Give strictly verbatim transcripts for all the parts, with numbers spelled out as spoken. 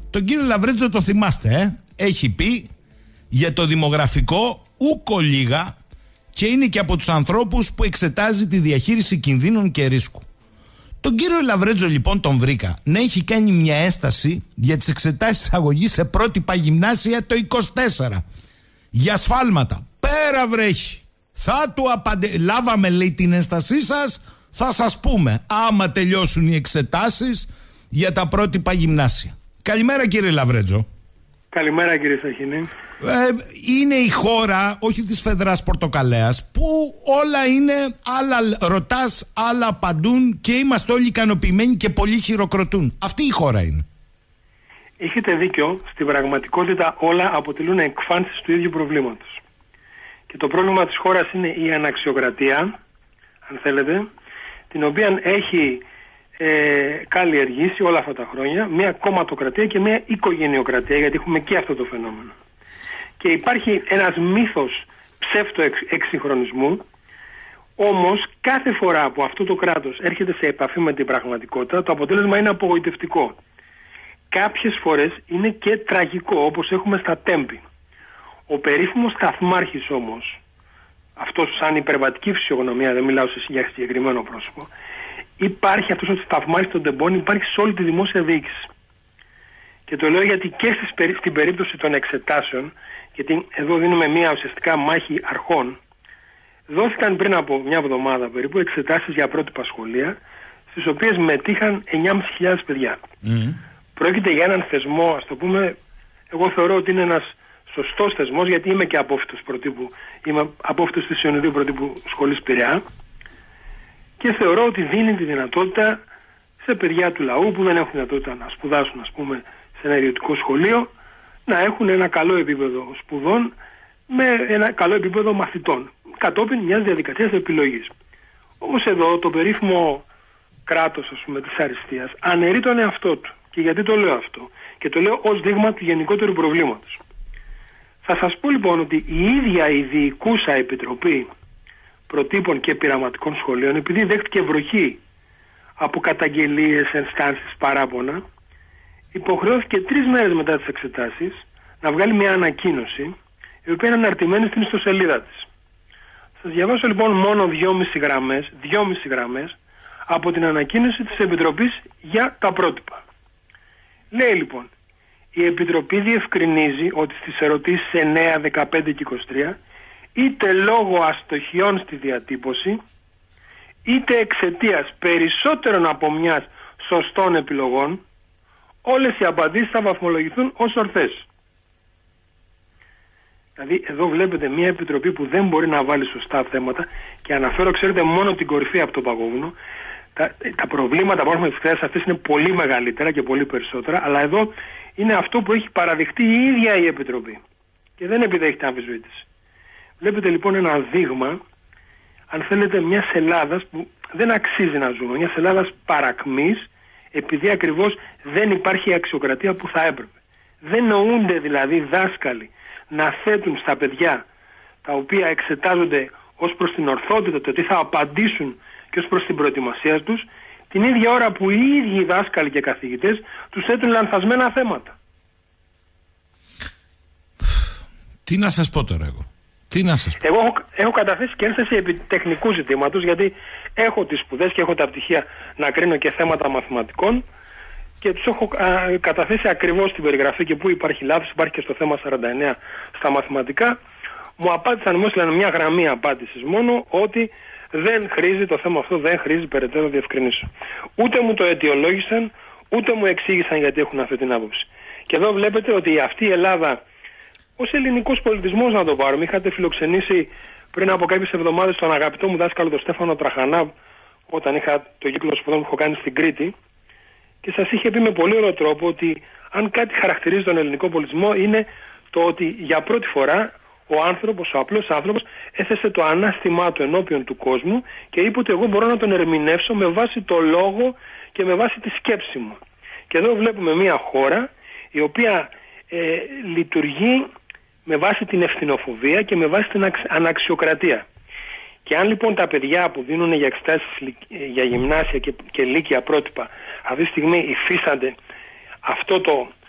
Τον κύριο Λαβρέτζο το θυμάστε, ε? Έχει πει για το δημογραφικό ούκο λίγα και είναι και από τους ανθρώπους που εξετάζει τη διαχείριση κινδύνων και ρίσκου. Τον κύριο Λαβρέτζο λοιπόν τον βρήκα να έχει κάνει μια έσταση για τις εξετάσεις αγωγής σε πρότυπα γυμνάσια το είκοσι τέσσερα. Για σφάλματα. Πέρα βρέχει. Θα του απαντε... Λάβαμε, λέει, την έστασή σας, θα σας πούμε άμα τελειώσουν οι εξετάσεις για τα πρότυπα γυμνάσια. Καλημέρα κύριε Λαβρέτζο. Καλημέρα κύριε Σαχίνη. Ε, είναι η χώρα, όχι της Φεδράς Πορτοκαλέας, που όλα είναι, άλλα ρωτάς, άλλα απαντούν και είμαστε όλοι ικανοποιημένοι και πολλοί χειροκροτούν. Αυτή η χώρα είναι. Έχετε δίκιο, στην πραγματικότητα όλα αποτελούν εκφάνσεις του ίδιου προβλήματος. Και το πρόβλημα της χώρας είναι η αναξιοκρατία, αν θέλετε, την οποία έχει ε, καλλιεργήσει όλα αυτά τα χρόνια μια κομματοκρατία και μια οικογενειοκρατία, γιατί έχουμε και αυτό το φαινόμενο. Και υπάρχει ένας μύθος ψεύτο εξ, εξυγχρονισμού, όμως κάθε φορά που αυτό το κράτος έρχεται σε επαφή με την πραγματικότητα, το αποτέλεσμα είναι απογοητευτικό. Κάποιες φορές είναι και τραγικό, όπως έχουμε στα Τέμπη. Ο περίφημος σταθμάρχης όμως, αυτός σαν υπερβατική φυσιογνωμία, δεν μιλάω για συγκεκριμένο πρόσωπο, υπάρχει αυτός ο σταθμάρχης των Τεμπών, υπάρχει σε όλη τη δημόσια διοίκηση. Και το λέω γιατί και στις, στην περίπτωση των εξετάσεων, γιατί εδώ δίνουμε μια ουσιαστικά μάχη αρχών, δόθηκαν πριν από μια εβδομάδα περίπου εξετάσεις για πρότυπα σχολεία, στις οποίες μετήχαν εννιά χιλιάδες παιδιά. Mm. Πρόκειται για έναν θεσμό, ας το πούμε, εγώ θεωρώ ότι είναι ένας σωστός θεσμός, γιατί είμαι και απόφοιτος προτύπου, είμαι απόφοιτος της Ιωνιδίου Πρωτύπου Σχολής Πειραιά, και θεωρώ ότι δίνει τη δυνατότητα σε παιδιά του λαού που δεν έχουν δυνατότητα να σπουδάσουν, ας πούμε, σε ένα ιδιωτικό σχολείο, να έχουν ένα καλό επίπεδο σπουδών με ένα καλό επίπεδο μαθητών, κατόπιν μιας διαδικασίας επιλογής. Όμως εδώ το περίφημο κράτος, ας πούμε, της αριστείας αναιρεί τον εαυτό του. Και γιατί το λέω αυτό? Και το λέω ως δείγμα του γενικότερου προβλήματος. Θα σας πω λοιπόν ότι η ίδια η διοικούσα επιτροπή προτύπων και πειραματικών σχολείων, επειδή δέχτηκε βροχή από καταγγελίες, ενστάσεις, παράπονα, υποχρεώθηκε τρεις μέρες μετά τις εξετάσεις να βγάλει μια ανακοίνωση, η οποία είναι αναρτημένη στην ιστοσελίδα της. Σας διαβάσω λοιπόν μόνο δυόμιση γραμμές, δυόμιση γραμμές από την ανακοίνωση της Επιτροπής για τα πρότυπα. Λέει λοιπόν, η Επιτροπή διευκρινίζει ότι στις ερωτήσεις εννέα, δεκαπέντε και είκοσι τρία, είτε λόγω αστοχιών στη διατύπωση, είτε εξαιτίας περισσότερων από μιας σωστών επιλογών, όλες οι απαντήσεις θα βαθμολογηθούν ως ορθές. Δηλαδή εδώ βλέπετε μια επιτροπή που δεν μπορεί να βάλει σωστά θέματα, και αναφέρω, ξέρετε, μόνο την κορυφή από το παγόβουνο. Τα, τα προβλήματα που έχουμε στις εκθέσεις αυτές είναι πολύ μεγαλύτερα και πολύ περισσότερα, αλλά εδώ είναι αυτό που έχει παραδειχτεί η ίδια η Επιτροπή και δεν επιδέχεται αμφισβήτηση. Βλέπετε λοιπόν ένα δείγμα, αν θέλετε, μιας Ελλάδας που δεν αξίζει να ζούμε, μιας Ελλάδας παρακμής, επειδή ακριβώς δεν υπάρχει η αξιοκρατία που θα έπρεπε. Δεν νοούνται δηλαδή δάσκαλοι να θέτουν στα παιδιά, τα οποία εξετάζονται ως προς την ορθότητα, το τι θα απαντήσουν και ως προς την προετοιμασία τους, την ίδια ώρα που οι ίδιοι δάσκαλοι και καθηγητές τους θέτουν λανθασμένα θέματα. Τι να σας πω τώρα εγώ. Τι να σας πω. Εγώ έχω, έχω καταθέσει και ένσταση επί τεχνικού ζητήματος, γιατί έχω τις σπουδές και έχω τα πτυχία να κρίνω και θέματα μαθηματικών, και τους έχω α, καταθέσει ακριβώς την περιγραφή και πού υπάρχει λάθος, υπάρχει και στο θέμα σαράντα εννέα στα μαθηματικά. Μου απάντησαν, μου έστειλαν μια γραμμή απάντησης μόνο, ότι δεν χρήζει το θέμα αυτό, δεν χρήζει περαιτέρω διευκρινήσεων. Ούτε μου το αιτιολόγησαν, ούτε μου εξήγησαν γιατί έχουν αυτή την άποψη. Και εδώ βλέπετε ότι αυτή η Ελλάδα, ως ελληνικός πολιτισμός να το πάρουμε, είχατε φιλοξενήσει πριν από κάποιες εβδομάδες τον αγαπητό μου δάσκαλο τον Στέφανο Τραχανά, όταν είχα το κύκλο σπουδών που έχω κάνει στην Κρήτη, και σας είχε πει με πολύ ωραίο τρόπο ότι αν κάτι χαρακτηρίζει τον ελληνικό πολιτισμό είναι το ότι για πρώτη φορά ο άνθρωπος, ο απλός άνθρωπος, έθεσε το ανάστημά του ενώπιον του κόσμου και είπε ότι εγώ μπορώ να τον ερμηνεύσω με βάση το λόγο και με βάση τη σκέψη μου. Και εδώ βλέπουμε μια χώρα η οποία ε, λειτουργεί με βάση την ευθυνοφοβία και με βάση την αναξιοκρατία. Και αν λοιπόν τα παιδιά που δίνουν για εξετάσεις για γυμνάσια και, και λύκεια πρότυπα αυτή τη στιγμή υφίστανται αυτό το,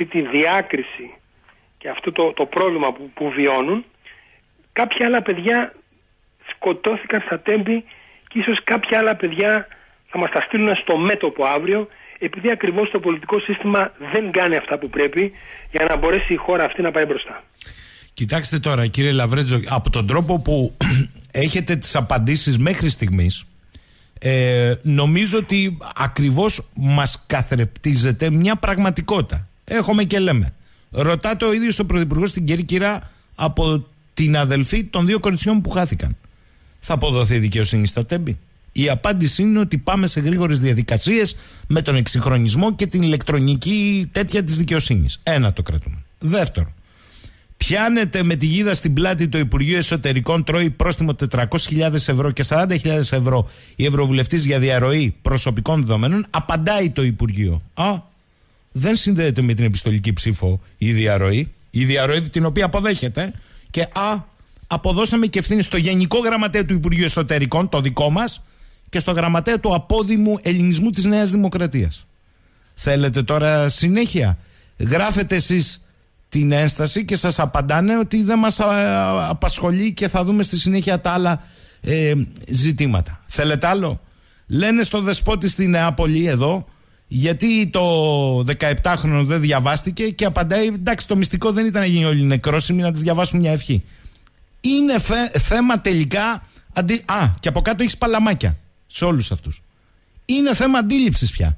αυτή τη διάκριση και αυτό το, το πρόβλημα που, που βιώνουν, κάποια άλλα παιδιά σκοτώθηκαν στα Τέμπη και ίσως κάποια άλλα παιδιά θα μας τα στείλουν στο μέτωπο αύριο, επειδή ακριβώς το πολιτικό σύστημα δεν κάνει αυτά που πρέπει για να μπορέσει η χώρα αυτή να πάει μπροστά. Κοιτάξτε τώρα, κύριε Λαβρέτζο, από τον τρόπο που έχετε τις απαντήσεις μέχρι στιγμής, ε, νομίζω ότι ακριβώς μας καθρεπτίζεται μια πραγματικότητα. Έχουμε και λέμε. Ρωτάτε ο ίδιος ο Πρωθυπουργός στην Κέρκυρα από την αδελφή των δύο κοριτσιών που χάθηκαν. Θα αποδοθεί δικαιοσύνη στα Τέμπη? Η απάντηση είναι ότι πάμε σε γρήγορες διαδικασίες με τον εξυγχρονισμό και την ηλεκτρονική τέτοια της δικαιοσύνης. Ένα το κρατούμε. Δεύτερο, πιάνεται με τη γίδα στην πλάτη το Υπουργείο Εσωτερικών, τρώει πρόστιμο τετρακόσιες χιλιάδες ευρώ και σαράντα χιλιάδες ευρώ η Ευρωβουλευτής για διαρροή προσωπικών δεδομένων. Απαντάει το Υπουργείο. Α, δεν συνδέεται με την επιστολική ψήφο η διαρροή, η διαρροή την οποία αποδέχεται, και α, αποδώσαμε και ευθύνη στο Γενικό Γραμματέα του Υπουργείου Εσωτερικών, το δικό μας, και στο Γραμματέα του Απόδημου Ελληνισμού της Νέας Δημοκρατίας. Θέλετε τώρα συνέχεια? Γράφετε εσείς την ένσταση και σας απαντάνε ότι δεν μας α, απασχολεί και θα δούμε στη συνέχεια τα άλλα ε, ζητήματα. Θέλετε άλλο? Λένε στο Δεσπότη στη Νεάπολη εδώ, γιατί το δεκαεπτάχρονο δεν διαβάστηκε, και απαντάει, εντάξει, το μυστικό δεν ήταν να γίνει όλοι νεκρόσιμοι, να τις διαβάσουν μια ευχή. Είναι φε, θέμα τελικά αντι... Α, και από κάτω έχεις παλαμάκια σε όλους αυτούς. Είναι θέμα αντίληψης πια.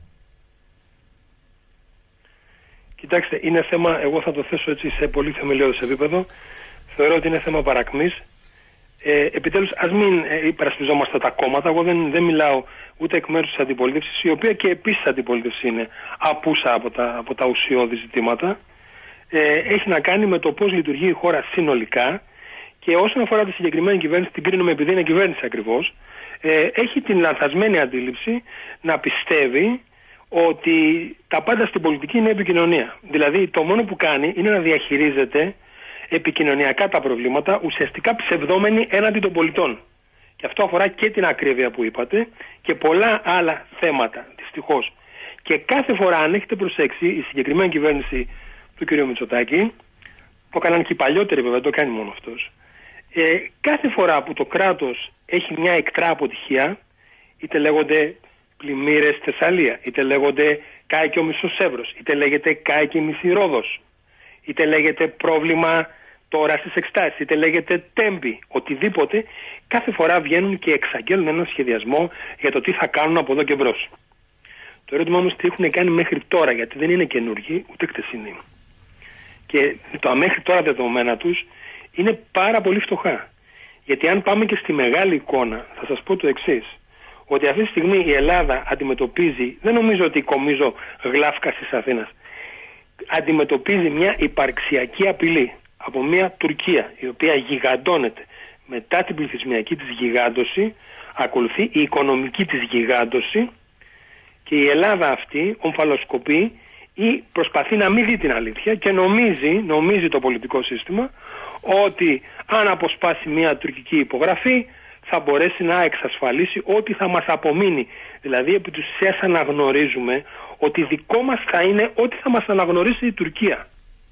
Κοιτάξτε, είναι θέμα, εγώ θα το θέσω έτσι σε πολύ θεμελιώδες επίπεδο. Θεωρώ ότι είναι θέμα παρακμής. Ε, επιτέλους, ας μην ε, υπερασπιζόμαστε τα κόμματα. Εγώ δεν, δεν μιλάω ούτε εκ μέρους της αντιπολίτευσης, η οποία και επίσης αντιπολίτευση είναι απούσα από τα, από τα ουσιώδη ζητήματα. Ε, έχει να κάνει με το πώς λειτουργεί η χώρα συνολικά, και όσον αφορά τη συγκεκριμένη κυβέρνηση, την κρίνουμε επειδή είναι κυβέρνηση ακριβώς, ε, έχει την λανθασμένη αντίληψη να πιστεύει ότι τα πάντα στην πολιτική είναι επικοινωνία. Δηλαδή το μόνο που κάνει είναι να διαχειρίζεται επικοινωνιακά τα προβλήματα, ουσιαστικά ψευδόμενοι έναντι των πολιτών. Και αυτό αφορά και την ακρίβεια που είπατε και πολλά άλλα θέματα, δυστυχώς. Και κάθε φορά, αν έχετε προσέξει, η συγκεκριμένη κυβέρνηση του κ. Μητσοτάκη, το έκαναν και οι παλιότεροι βέβαια, δεν το κάνει μόνο αυτός, ε, κάθε φορά που το κράτος έχει μια εκτρά αποτυχία, είτε λέγονται πλημμύρες Θεσσαλία, είτε λέγονται κάηκε ο μισός Εύρος, είτε λέγεται κάηκε η μισή Ρόδος, είτε λέγεται πρόβλημα τώρα στις Εκστάσεις, είτε λέγεται Τέμπη, οτιδήποτε, κάθε φορά βγαίνουν και εξαγγέλνουν έναν σχεδιασμό για το τι θα κάνουν από εδώ και μπρος. Το ερώτημα όμως τι έχουν κάνει μέχρι τώρα, γιατί δεν είναι καινούργοι, ούτε χτεσινοί. Και τα μέχρι τώρα δεδομένα τους είναι πάρα πολύ φτωχά. Γιατί αν πάμε και στη μεγάλη εικόνα, θα σας πω το εξής, ότι αυτή τη στιγμή η Ελλάδα αντιμετωπίζει, δεν νομίζω ότι κομίζω γλάφκα της Αθήνας, αντιμετωπίζει μια υπαρξιακή απειλή από μια Τουρκία η οποία γιγαντώνεται. Μετά την πληθυσμιακή της γιγάντωση ακολουθεί η οικονομική της γιγάντωση, και η Ελλάδα αυτή ομφαλοσκοπεί ή προσπαθεί να μην δει την αλήθεια και νομίζει, νομίζει το πολιτικό σύστημα ότι αν αποσπάσει μια τουρκική υπογραφή θα μπορέσει να εξασφαλίσει ό,τι θα μας απομείνει. Δηλαδή επί της ουσίας αναγνωρίζουμε ότι δικό μας θα είναι ό,τι θα μας αναγνωρίσει η Τουρκία.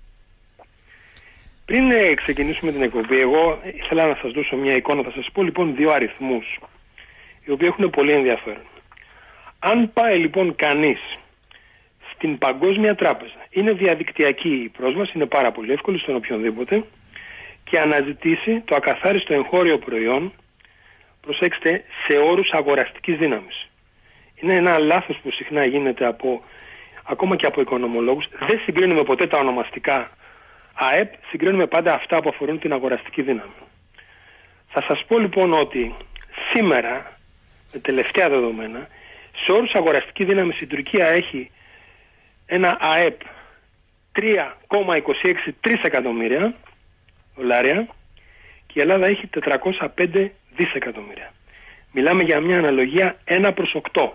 Πριν ξεκινήσουμε την εκπομπή, εγώ ήθελα να σας δώσω μια εικόνα. Θα σας πω λοιπόν δύο αριθμούς οι οποίοι έχουν πολύ ενδιαφέρον. Αν πάει λοιπόν κανείς στην Παγκόσμια Τράπεζα, είναι διαδικτυακή η πρόσβαση, είναι πάρα πολύ εύκολη στον οποιονδήποτε, και αναζητήσει το ακαθάριστο εγχώριο προϊόν, προσέξτε, σε όρους αγοραστικής δύναμης. Είναι ένα λάθος που συχνά γίνεται από, ακόμα και από οικονομολόγους. Δεν συγκρίνουμε ποτέ τα ονομαστικά ΑΕΠ, συγκρίνουμε πάντα αυτά που αφορούν την αγοραστική δύναμη. Θα σας πω λοιπόν ότι σήμερα, με τελευταία δεδομένα, σε όρους αγοραστική δύναμη η Τουρκία έχει ένα ΑΕΠ τρία κόμμα είκοσι έξι τρισεκατομμύρια δολάρια και η Ελλάδα έχει τετρακόσια πέντε δισεκατομμύρια. Μιλάμε για μια αναλογία ένα προς οκτώ.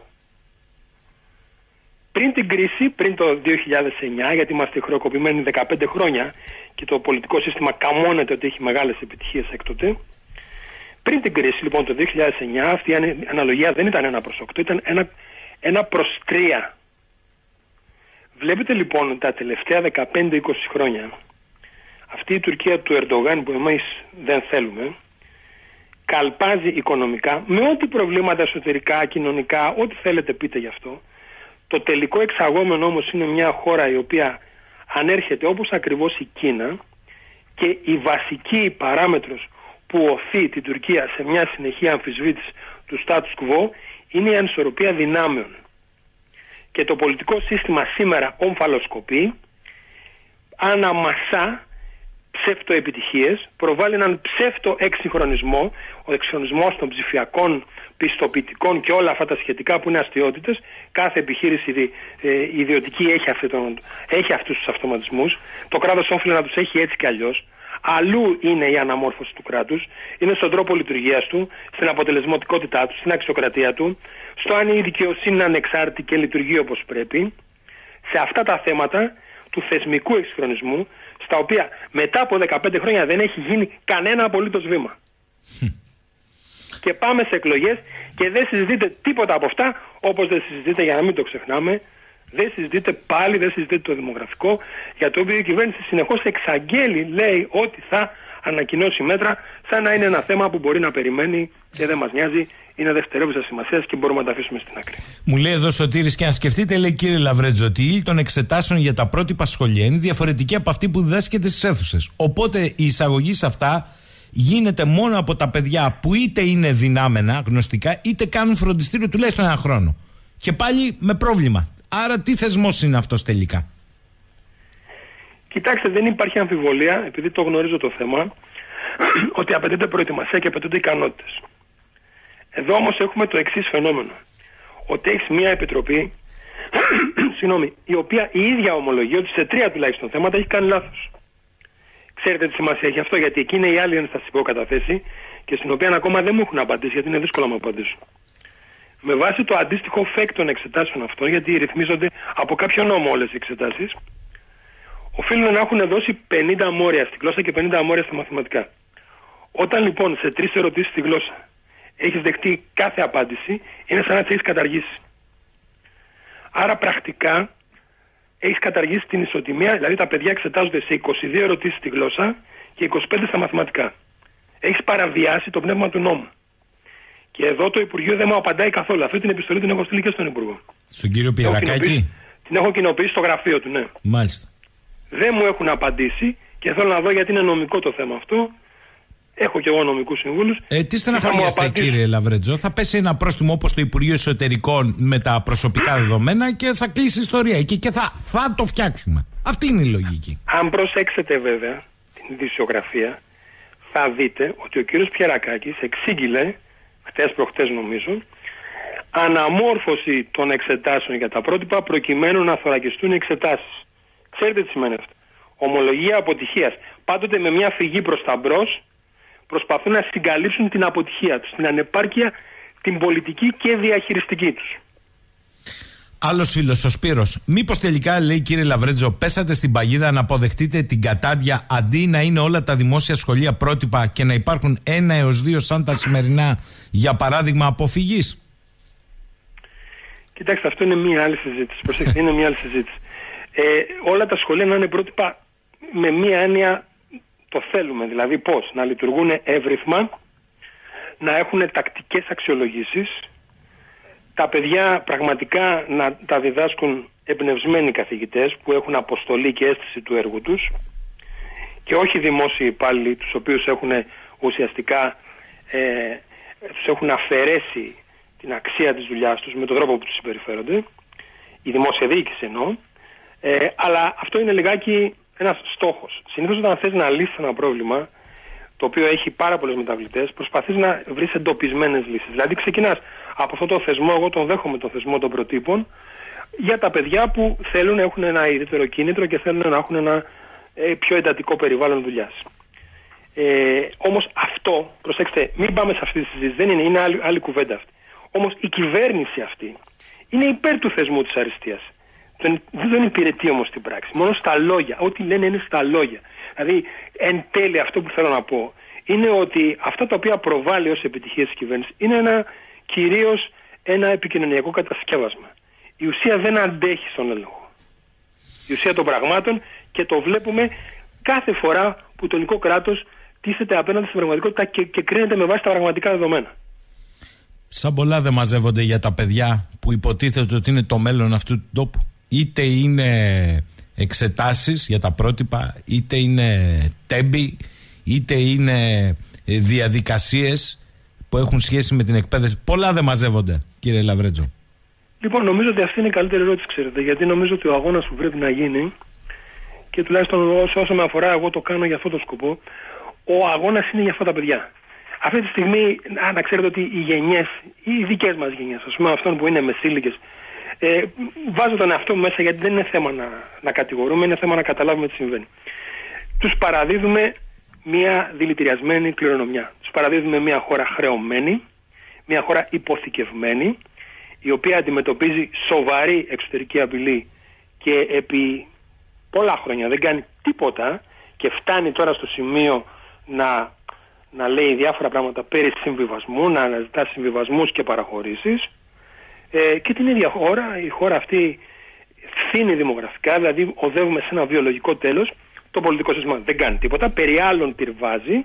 Πριν την κρίση, πριν το δύο χιλιάδες εννιά, γιατί είμαστε χρεοκοπημένοι δεκαπέντε χρόνια και το πολιτικό σύστημα καμώνεται ότι έχει μεγάλες επιτυχίες έκτοτε, πριν την κρίση λοιπόν το δύο χιλιάδες εννιά αυτή η αναλογία δεν ήταν ένα προς οκτώ, ήταν ένα, ένα προς τρία. Βλέπετε λοιπόν τα τελευταία δεκαπέντε είκοσι χρόνια αυτή η Τουρκία του Ερντογάν που εμείς δεν θέλουμε καλπάζει οικονομικά με ό,τι προβλήματα εσωτερικά, κοινωνικά, ό,τι θέλετε πείτε γι' αυτό. Το τελικό εξαγόμενο όμως είναι μια χώρα η οποία ανέρχεται όπως ακριβώς η Κίνα και η βασική παράμετρος που οθεί την Τουρκία σε μια συνεχή αμφισβήτηση του status quo είναι η ανισορροπία δυνάμεων. Και το πολιτικό σύστημα σήμερα ομφαλοσκοπεί, αναμασά ψευτοεπιτυχίες, προβάλλει έναν ψεύτο εξυγχρονισμό, ο εξυγχρονισμός των ψηφιακών πιστοποιητικών και όλα αυτά τα σχετικά που είναι αστιότητες. Κάθε επιχείρηση ιδι, ε, ιδιωτική έχει, αυτή τον, έχει αυτούς τους αυτοματισμούς. Το κράτος όφιλε να τους έχει έτσι κι αλλιώς. Αλλού είναι η αναμόρφωση του κράτους, είναι στον τρόπο λειτουργίας του, στην αποτελεσματικότητά του, στην αξιοκρατία του, στο αν η δικαιοσύνη είναι ανεξάρτητη και λειτουργεί όπως πρέπει. Σε αυτά τα θέματα του θεσμικού εξυγχρονισμού, στα οποία μετά από δεκαπέντε χρόνια δεν έχει γίνει κανένα απολύτως βήμα. Και πάμε σε εκλογές και δεν συζητείτε τίποτα από αυτά, όπως δεν συζητείτε, για να μην το ξεχνάμε, δεν συζητείτε πάλι, δεν συζητείτε το δημογραφικό, για το οποίο η κυβέρνηση συνεχώς εξαγγέλει, λέει ότι θα ανακοινώσει μέτρα, σαν να είναι ένα θέμα που μπορεί να περιμένει και δεν μας νοιάζει, είναι δευτερεύουσα σημασία και μπορούμε να τα αφήσουμε στην άκρη. Μου λέει εδώ Σωτήρης, και αν σκεφτείτε, λέει κύριε Λαβρέτζο, ότι η ύλη των εξετάσεων για τα πρότυπα σχολεία είναι διαφορετική από αυτή που διδάσκεται στις αίθουσες. Οπότε η εισαγωγή σε αυτά γίνεται μόνο από τα παιδιά που είτε είναι δυνάμενα γνωστικά, είτε κάνουν φροντιστήριο τουλάχιστον ένα χρόνο. Και πάλι με πρόβλημα. Άρα τι θεσμός είναι αυτός τελικά? Κοιτάξτε, δεν υπάρχει αμφιβολία, επειδή το γνωρίζω το θέμα, ότι απαιτείται προετοιμασία και απαιτούνται ικανότητες. Εδώ όμως έχουμε το εξής φαινόμενο. Ότι έχεις μια επιτροπή συγγνώμη, η οποία η ίδια ομολογεί ότι σε τρία τουλάχιστον θέματα έχει κάνει λάθος. Ξέρετε τι σημασία έχει αυτό? Γιατί εκεί είναι η άλλη ένσταση που έχω καταθέσει και στην οποία ακόμα δεν μου έχουν απαντήσει, γιατί είναι δύσκολο να μου απαντήσουν. Με βάση το αντίστοιχο φεκ των εξετάσεων αυτών, γιατί ρυθμίζονται από κάποιο νόμο όλες οι εξετάσεις, οφείλουν να έχουν δώσει πενήντα μόρια στη γλώσσα και πενήντα μόρια στα μαθηματικά. Όταν λοιπόν σε τρεις ερωτήσεις στη γλώσσα έχεις δεχτεί κάθε απάντηση, είναι σαν να τις έχεις καταργήσει. Άρα πρακτικά έχεις καταργήσει την ισοτιμία, δηλαδή τα παιδιά εξετάζονται σε είκοσι δύο ερωτήσεις στη γλώσσα και είκοσι πέντε στα μαθηματικά. Έχεις παραβιάσει το πνεύμα του νόμου. Και εδώ το Υπουργείο δεν μου απαντάει καθόλου. Αυτή την επιστολή την έχω στείλει και στον Υπουργό. Στον κύριο Πιερακάκη? Την έχω κοινοποιήσει στο γραφείο του, ναι. Μάλιστα. Δεν μου έχουν απαντήσει και θέλω να δω, γιατί είναι νομικό το θέμα αυτό. Έχω και εγώ νομικούς συμβούλους. Ε, τι στεναχωριέστε κύριε Λαβρέτζο? Θα πέσει ένα πρόστιμο όπως το Υπουργείο Εσωτερικών με τα προσωπικά δεδομένα και θα κλείσει η ιστορία εκεί και θα, θα το φτιάξουμε. Αυτή είναι η λογική. Αν προσέξετε βέβαια την ειδησιογραφία, θα δείτε ότι ο κύριος Πιερακάκης εξήγηλε χτες προχτές νομίζω αναμόρφωση των εξετάσεων για τα πρότυπα προκειμένου να θωρακιστούν οι εξετάσεις. Ξέρετε τι σημαίνει αυτό? Ομολογία αποτυχίας. Πάντοτε με μια φυγή προς τα μπρος προσπαθούν να συγκαλύψουν την αποτυχία τους, την ανεπάρκεια, την πολιτική και διαχειριστική τους. Άλλος φίλος, ο Σπύρος. Μήπως τελικά, λέει κύριε Λαβρέτζο, πέσατε στην παγίδα να αποδεχτείτε την κατάντια, αντί να είναι όλα τα δημόσια σχολεία πρότυπα και να υπάρχουν ένα έως δύο σαν τα σημερινά, για παράδειγμα αποφυγής? Κοιτάξτε, αυτό είναι μία άλλη συζήτηση. Προσέξτε, είναι μία άλλη συζήτηση. Ε, όλα τα σχολεία να είναι πρότυπα με μία έννοια το θέλουμε. Δηλαδή πώς? Να λειτουργούν εύρυθμα, να έχουν τακτικές αξιολογήσεις, τα παιδιά πραγματικά να τα διδάσκουν εμπνευσμένοι καθηγητές που έχουν αποστολή και αίσθηση του έργου τους και όχι δημόσιοι υπάλληλοι τους οποίους έχουν ουσιαστικά ε, τους έχουν αφαιρέσει την αξία της δουλειάς τους με τον τρόπο που τους συμπεριφέρονται, η δημόσια διοίκηση εννοώ, ε, αλλά αυτό είναι λιγάκι ένας στόχος. Συνήθως όταν θες να λύσεις ένα πρόβλημα το οποίο έχει πάρα πολλές μεταβλητές, προσπαθείς να βρεις εντοπισμένες λύσεις. Δηλαδή ξεκινάς από αυτό το θεσμό, εγώ τον δέχομαι τον θεσμό των προτύπων, για τα παιδιά που θέλουν να έχουν ένα ιδιαίτερο κίνητρο και θέλουν να έχουν ένα ε, πιο εντατικό περιβάλλον δουλειάς. Ε, όμως αυτό, προσέξτε, μην πάμε σε αυτή τη συζήτηση, δεν είναι, είναι άλλη, άλλη κουβέντα αυτή. Όμως η κυβέρνηση αυτή είναι υπέρ του θεσμού της αριστείας. Δεν, δεν τον υπηρετεί όμως στην πράξη, μόνο στα λόγια. Ό,τι λένε είναι στα λόγια. Δηλαδή, εν τέλει αυτό που θέλω να πω είναι ότι αυτά τα οποία προβάλλει ως επιτυχίες της κυβέρνησης είναι ένα, κυρίως ένα επικοινωνιακό κατασκεύασμα. Η ουσία δεν αντέχει στον έλεγχο. η ουσία των πραγμάτων, και το βλέπουμε κάθε φορά που το ελληνικό κράτος τίθεται απέναντι στην πραγματικότητα και, και κρίνεται με βάση τα πραγματικά δεδομένα. Σαν πολλά δεν μαζεύονται για τα παιδιά που υποτίθεται ότι είναι το μέλλον αυτού του τόπου. Είτε είναι εξετάσεις για τα πρότυπα, είτε είναι τέμπη, είτε είναι διαδικασίες που έχουν σχέση με την εκπαίδευση. Πολλά δεν μαζεύονται, κύριε Λαβρέτζο. Λοιπόν, νομίζω ότι αυτή είναι η καλύτερη ερώτηση, ξέρετε, γιατί νομίζω ότι ο αγώνας που πρέπει να γίνει, και τουλάχιστον όσο, όσο με αφορά, εγώ το κάνω για αυτό το σκοπό, ο αγώνας είναι για αυτά τα παιδιά. Αυτή τη στιγμή, να ξέρετε ότι οι γενιές, οι δικές μας γενιές, ας πούμε αυτών που είναι μεσήλικες, ε, βάζω τον εαυτό μου μέσα, γιατί δεν είναι θέμα να, να κατηγορούμε, είναι θέμα να καταλάβουμε τι συμβαίνει. Τους παραδίδουμε μια δηλητηριασμένη κληρονομιά. Τους παραδίδουμε μια χώρα χρεωμένη, μια χώρα υποθηκευμένη, η οποία αντιμετωπίζει σοβαρή εξωτερική απειλή και επί πολλά χρόνια δεν κάνει τίποτα και φτάνει τώρα στο σημείο να, να λέει διάφορα πράγματα περί συμβιβασμού, να αναζητά συμβιβασμούς και παραχωρήσεις, ε, και την ίδια χώρα, η χώρα αυτή φθήνει δημογραφικά, δηλαδή οδεύουμε σε ένα βιολογικό τέλος. Το πολιτικό σύστημα δεν κάνει τίποτα, περί άλλων πυρβάζει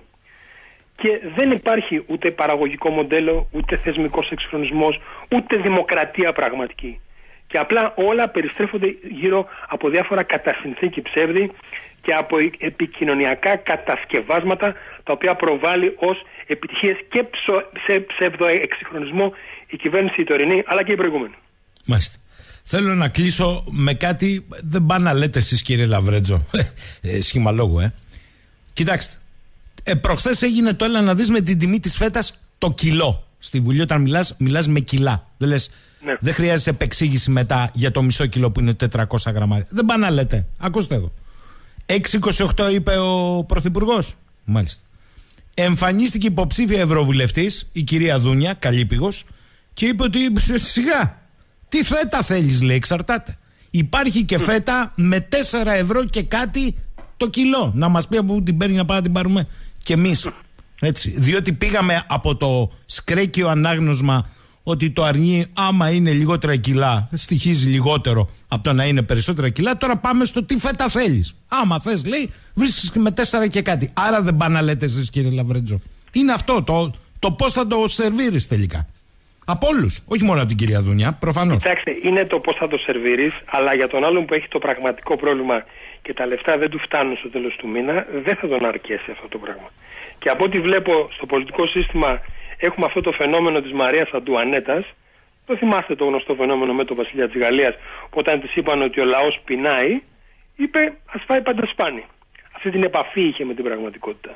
και δεν υπάρχει ούτε παραγωγικό μοντέλο, ούτε θεσμικός εξυγχρονισμός, ούτε δημοκρατία πραγματική. Και απλά όλα περιστρέφονται γύρω από διάφορα κατασυνθήκη ψεύδη και από επικοινωνιακά κατασκευάσματα, τα οποία προβάλλει ως επιτυχίες και ψο, σε ψευδοεξυγχρονισμό η κυβέρνηση η τωρινή, αλλά και η προηγούμενη. Μάλιστα. Θέλω να κλείσω με κάτι, δεν πάνε να λέτε εσείς, κύριε Λαβρέτζο, ε, σχήμα λόγου, ε. Κοιτάξτε, ε, προχθές έγινε το έλα να δεις με την τιμή της φέτας το κιλό. Στη Βουλή όταν μιλάς, μιλάς με κιλά. Δεν λες, ναι. Δεν χρειάζεσαι επεξήγηση μετά για το μισό κιλό που είναι τετρακόσια γραμμάρια. Δεν πάνε να λέτε, ακούστε εδώ. έξι είκοσι οκτώ είπε ο Πρωθυπουργός. Μάλιστα. Εμφανίστηκε υποψήφια ευρωβουλευτής, η κυρία Δούνια, καλύπηγος, και είπε ότι σιγά. Τι φέτα θέλεις, λέει, εξαρτάται. Υπάρχει και φέτα με τέσσερα ευρώ και κάτι το κιλό. Να μας πει από πού την παίρνει να πάμε να την πάρουμε κι εμείς. Έτσι. Διότι πήγαμε από το σκρέκιο ανάγνωσμα ότι το αρνί, άμα είναι λιγότερα κιλά, στοιχίζει λιγότερο από το να είναι περισσότερα κιλά. Τώρα πάμε στο τι φέτα θέλεις. Άμα θες, λέει, βρίσκεις με τέσσερα και κάτι. Άρα δεν πάνε να λέτε εσείς, κύριε Λαβρέτζο. Είναι αυτό το, το πώς θα το σερβίρεις τελικά. Από όλους, όχι μόνο από την κυρία Δούνια, προφανώς. Κοιτάξτε, είναι το πώς θα το σερβίρεις, αλλά για τον άλλον που έχει το πραγματικό πρόβλημα και τα λεφτά δεν του φτάνουν στο τέλος του μήνα, δεν θα τον αρκέσει αυτό το πράγμα. Και από ό,τι βλέπω στο πολιτικό σύστημα, έχουμε αυτό το φαινόμενο της Μαρίας Αντουανέτας. Το θυμάστε το γνωστό φαινόμενο με τον βασιλιά της Γαλλίας, που όταν της είπαν ότι ο λαός πεινάει, είπε ας φάει πάντα σπάνι. Αυτή την επαφή είχε με την πραγματικότητα.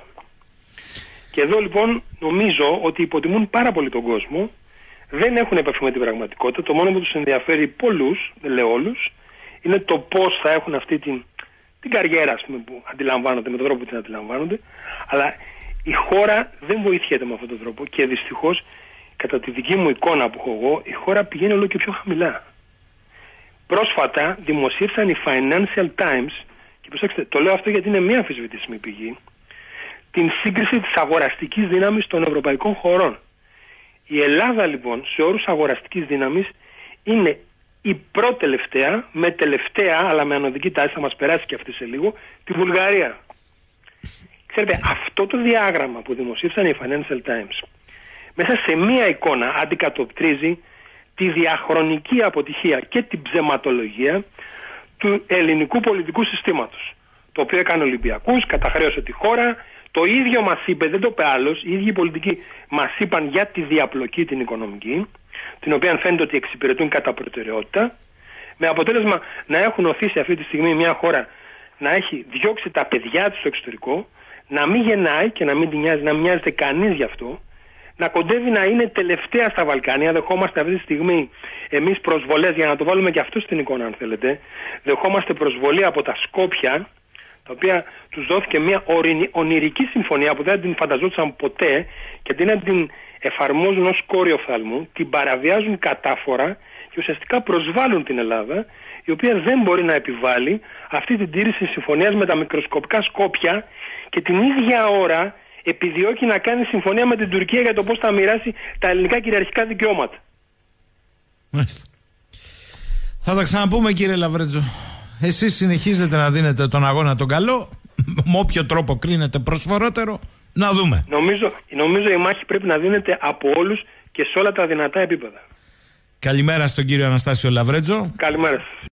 Και εδώ λοιπόν νομίζω ότι υποτιμούν πάρα πολύ τον κόσμο. Δεν έχουν επαφή με την πραγματικότητα. Το μόνο που τους ενδιαφέρει πολλούς, δεν λέω όλους, είναι το πώς θα έχουν αυτή την, την καριέρα, ας πούμε, που αντιλαμβάνονται, με τον τρόπο που την αντιλαμβάνονται. Αλλά η χώρα δεν βοηθιέται με αυτόν τον τρόπο και δυστυχώς, κατά τη δική μου εικόνα που έχω εγώ, η χώρα πηγαίνει όλο και πιο χαμηλά. Πρόσφατα δημοσίευσαν οι Financial Times, και προσέξτε, το λέω αυτό γιατί είναι μία αμφισβητήσιμη πηγή, την σύγκριση της αγοραστικής δύναμης των ευρωπαϊκών χωρών. Η Ελλάδα λοιπόν σε όρους αγοραστικής δύναμης είναι η πρώτη-τελευταία, με τελευταία αλλά με ανωδική τάση, θα μας περάσει και αυτή σε λίγο, τη Βουλγαρία. Ξέρετε, αυτό το διάγραμμα που δημοσίευσαν οι Financial Times μέσα σε μία εικόνα αντικατοπτρίζει τη διαχρονική αποτυχία και την ψεματολογία του ελληνικού πολιτικού συστήματος, το οποίο έκανε Ολυμπιακούς, καταχρέωσε τη χώρα. Το ίδιο μας είπε, δεν το είπε άλλος, οι ίδιοι πολιτικοί μας είπαν για τη διαπλοκή την οικονομική, την οποία φαίνεται ότι εξυπηρετούν κατά προτεραιότητα, με αποτέλεσμα να έχουν οθήσει αυτή τη στιγμή μια χώρα να έχει διώξει τα παιδιά της στο εξωτερικό, να μην γεννάει και να μην την νοιάζει, να μην νοιάζεται κανείς γι' αυτό, να κοντεύει να είναι τελευταία στα Βαλκάνια. Δεχόμαστε αυτή τη στιγμή εμείς προσβολές, για να το βάλουμε και αυτό στην εικόνα αν θέλετε, δεχόμαστε προσβολή από τα Σκόπια, τα οποία τους δόθηκε μια ονειρική συμφωνία που δεν την φανταζόντουσαν ποτέ και αντί να την εφαρμόζουν ως κόριο φθαλμού, την παραβιάζουν κατάφορα και ουσιαστικά προσβάλλουν την Ελλάδα, η οποία δεν μπορεί να επιβάλλει αυτή την τήρηση συμφωνίας με τα μικροσκοπικά Σκόπια και την ίδια ώρα επιδιώκει να κάνει συμφωνία με την Τουρκία για το πώς θα μοιράσει τα ελληνικά κυριαρχικά δικαιώματα. Μάλιστα. Θα τα ξαναπούμε, κύριε Λαβρέτζο. Εσείς συνεχίζετε να δίνετε τον αγώνα τον καλό, με όποιο τρόπο κρίνετε προσφορότερο, να δούμε. Νομίζω, νομίζω η μάχη πρέπει να δίνεται από όλους και σε όλα τα δυνατά επίπεδα. Καλημέρα στον κύριο Αναστάσιο Λαβρέτζο. Καλημέρα σας.